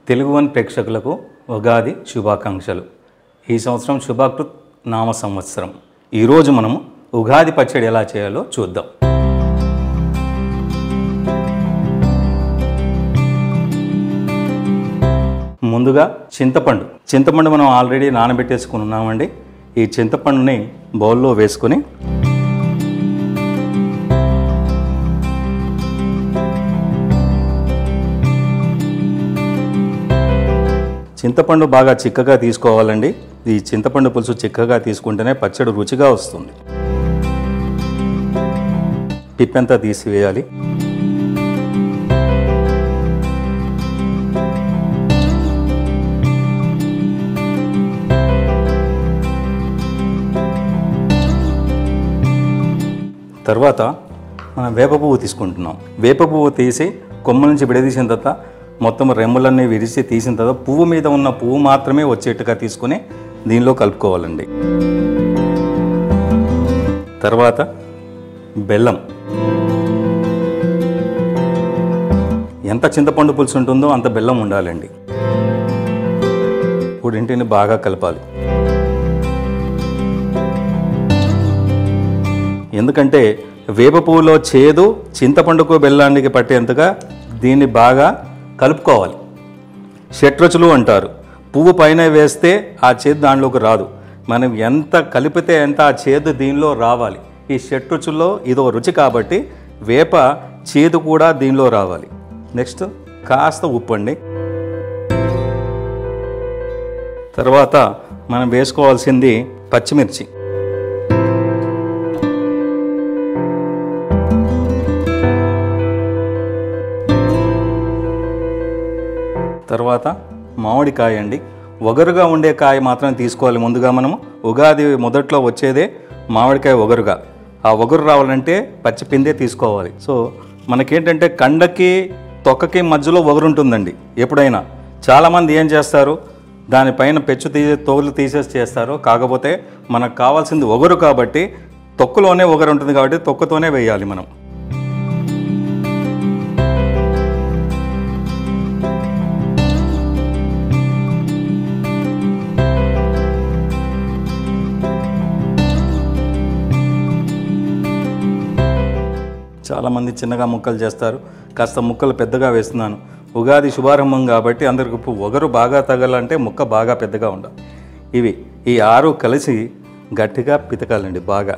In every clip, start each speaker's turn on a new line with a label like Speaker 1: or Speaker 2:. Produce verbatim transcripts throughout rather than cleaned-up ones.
Speaker 1: Telugu one ప్రేక్షకులకు ఉగాది శుభాకాంక్షలు. ఈ సంవత్సరం శుభాకృత్ నామ సంవత్సరం. ఈరోజు మనము ఉగాది పచ్చడి ఎలా చేయాలో చూద్దాం. ముందుగా చింతపండు చింతపండు మనం ఆల్రెడీ నానబెట్టేసుకుని ఉన్నామండి. ఈ చింతపండుని బౌల్లో వేసుకొని చింతపండు బాగా చిక్కగా తీసుకోవాలండి. ఈ చింతపండు పులుసు చిక్కగా తీసుకుంటేనే పచ్చడి రుచిగా వస్తుంది. పిప్పంతా తీసివేయాలి. తర్వాత మనం వేప పువ్వు తీసుకుంటున్నాం. వేప పువ్వు తీసి కొమ్మ నుంచి విడదీసిన తర్వాత మొత్తం రెమ్మలన్నీ విరిచి తీసిన తర్వాత పువ్వు మీద ఉన్న పువ్వు మాత్రమే వచ్చేట్టుగా తీసుకుని దీనిలో కలుపుకోవాలండి. తర్వాత బెల్లం, ఎంత చింతపండు పులుసు ఉంటుందో అంత బెల్లం ఉండాలండి. రెండింటిని బాగా కలపాలి. ఎందుకంటే వేప పువ్వులో చేదు చింతపండుకు బెల్లానికి పట్టేంతగా దీన్ని బాగా కలుపుకోవాలి. షట్రుచులు అంటారు. పువ్వు పైన వేస్తే ఆ చేదు దానిలోకి రాదు. మనం ఎంత కలిపితే ఎంత ఆ చేదు దీనిలో రావాలి. ఈ షట్రుచుల్లో ఇదో రుచి కాబట్టి వేప చేదు కూడా దీనిలో రావాలి. నెక్స్ట్ కాస్త ఉప్పు అండి. తర్వాత మనం వేసుకోవాల్సింది పచ్చిమిర్చి. తర్వాత మామిడికాయ అండి. ఒగరుగా ఉండే కాయ మాత్రం తీసుకోవాలి. ముందుగా మనము ఉగాది మొదట్లో వచ్చేదే మామిడికాయ ఒగరుగా. ఆ ఒగరు రావాలంటే పచ్చి పిందే తీసుకోవాలి. సో మనకేంటంటే కండకి తొక్కకి మధ్యలో ఒగరు ఉంటుందండి. ఎప్పుడైనా చాలామంది ఏం చేస్తారు, దానిపైన పెచ్చు తీసే తోలు తీసేసి చేస్తారు. కాకపోతే మనకు కావాల్సింది ఒగరు కాబట్టి తొక్కులోనే ఒగరు ఉంటుంది కాబట్టి తొక్కతోనే వేయాలి మనం. చాలామంది చిన్నగా ముక్కలు చేస్తారు. కాస్త ముక్కలు పెద్దగా వేస్తున్నాను. ఉగాది శుభారంభం కాబట్టి అందరికి ఒగరు బాగా తగలంటే ముక్క బాగా పెద్దగా ఉండాలి. ఇవి ఈ ఆరు కలిసి గట్టిగా పితకాలండి బాగా.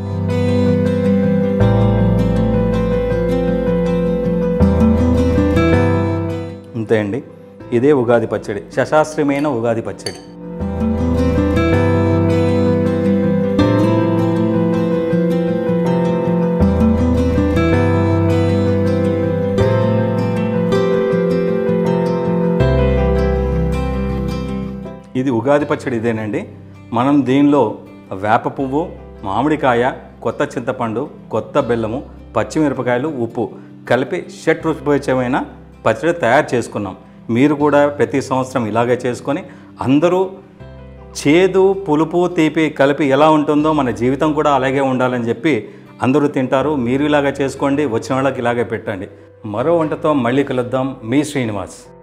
Speaker 1: అంతే అండి. ఇదే ఉగాది పచ్చడి, శశాస్త్రమైన ఉగాది పచ్చడి. ఇది ఉగాది పచ్చడి ఇదేనండి. మనం దీనిలో వేప పువ్వు, మామిడికాయ, కొత్త చింతపండు, కొత్త బెల్లము, పచ్చిమిరపకాయలు, ఉప్పు కలిపి షట్ రుచిపోయమైన పచ్చడి తయారు చేసుకున్నాం. మీరు కూడా ప్రతి సంవత్సరం ఇలాగే చేసుకొని అందరూ చేదు పులుపు తీపి కలిపి ఎలా ఉంటుందో మన జీవితం కూడా అలాగే ఉండాలని చెప్పి అందరూ తింటారు. మీరు ఇలాగే చేసుకోండి, వచ్చిన వాళ్ళకి ఇలాగే పెట్టండి. మరో వంటతో మళ్ళీ కలుద్దాం. మీ శ్రీనివాస్.